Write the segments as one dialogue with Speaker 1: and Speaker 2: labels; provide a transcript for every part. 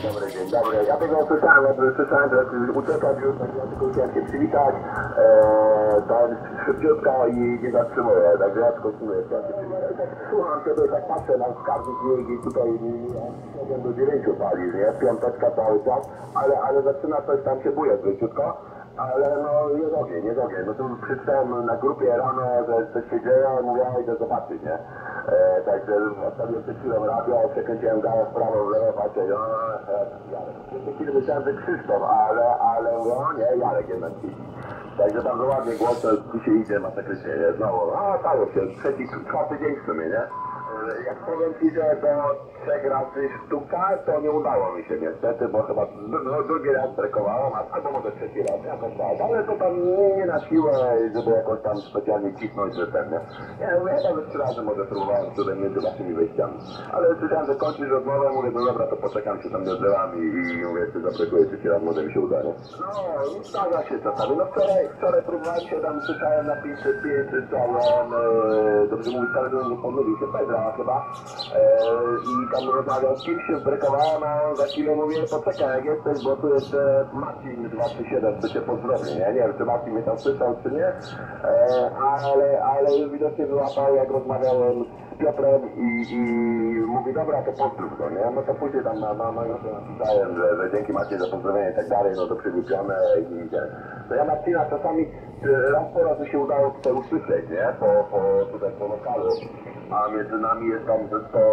Speaker 1: dzień dobry. Ja tego słyszałem, że uciekać już, tak ja tylko chciałem się przywitać. Ten szybciutko i nie zatrzymuję, także ja tylko chciałem się przywitać. Słucham ciebie, tak patrzę na skarbnik i tutaj ja do 9 pali, nie? Piąteczka cały czas, ale zaczyna coś tam się bujać szybciutko. Ale no nie dogie. No tu przeczytałem na grupie rano, że coś się dzieje, mówię, idę zobaczyć, nie? Także ostatnio przeczytałem radio, przekręciłem gałę w prawo, w lewo, patrzę, no, Jarek. Myślałem, że Krzysztof, ale no nie, Jarek jednak siedzi. Także bardzo ładnie głośno, tu się idzie, masakrycznie, nie? Znowu, stało się, czwarty dzień w sumie, nie? Jak powiem ci, że do 3 razy sztuka, to nie udało mi się niestety, bo chyba drugi raz brekowałem, albo może trzeci raz, jakoś tak, ale to tam nie na siłę, żeby jakoś tam specjalnie cisnąć, że ten, nie? Ja tam 3 razy może próbowałem tutaj między waszymi wejściami, ale słyszałem, że kończysz rozmowę, mówię, no dobra, to poczekam się tam nie odzywam i mówię, czy zabrakuje 3 raz, może mi się uda, nie? No, zdarza się czasami, no wczoraj próbowałem się tam, słyszałem na 505, słyszałem, dobrze mówić, ale nie pomylił się, Pedra chyba, i tam rozmawiał z kimś, się zbrekowałem, a za chwilę mówię, poczekaj jak jesteś, bo tu jeszcze Marcin 237, by się pozdrowił, nie wiem, czy Marcin mnie tam słyszał, czy nie, ale widocznie wyłapał, jak rozmawiałem z Piotrem i mówi, dobra, to pozdrów go, nie, no to później tam napisałem, że dzięki Marcin za pozdrowienie i tak dalej, no to przywrócone i to ja Marcina czasami raz po raz mi się udało tutaj usłyszeć, nie, tutaj po lokalu. A między nami jest tam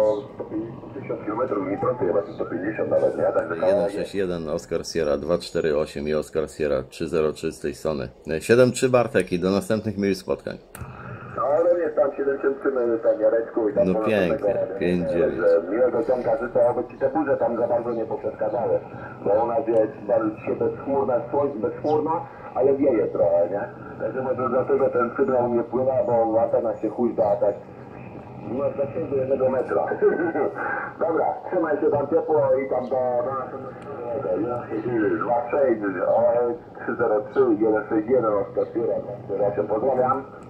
Speaker 1: 150 km, nie prosto, chyba 150 nawet, nie? Także
Speaker 2: 161, Oscar Sierra 248 i Oscar Sierra 303 z tej strony. 7-3 Bartek i do następnych miłych spotkań.
Speaker 1: No ale jest tam 73 tak Jareczku i tam...
Speaker 2: No pięknie, 5-9.
Speaker 1: Miłego ciąga życzę, aby ci te burze tam za bardzo nie poprzeszkadzały. Bo u nas jest dzisiaj bezchmurna, ale wieje trochę, nie? Także może dlatego ten sygnał nie wpływa, bo antena się huźda tak. No zasięgu 1 metra. Dobra, trzymaj się tam ciepło i tam do następnego 26 OS303 161 pozdrawiam.